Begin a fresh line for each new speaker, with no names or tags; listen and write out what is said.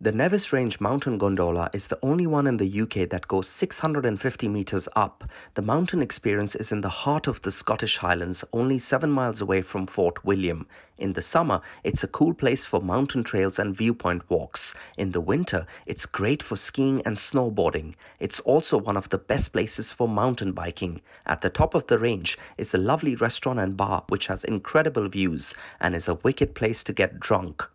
The Nevis Range Mountain Gondola is the only one in the UK that goes 650 metres up. The mountain experience is in the heart of the Scottish Highlands, only 7 miles away from Fort William. In the summer, it's a cool place for mountain trails and viewpoint walks. In the winter, it's great for skiing and snowboarding. It's also one of the best places for mountain biking. At the top of the range is a lovely restaurant and bar which has incredible views and is a wicked place to get drunk.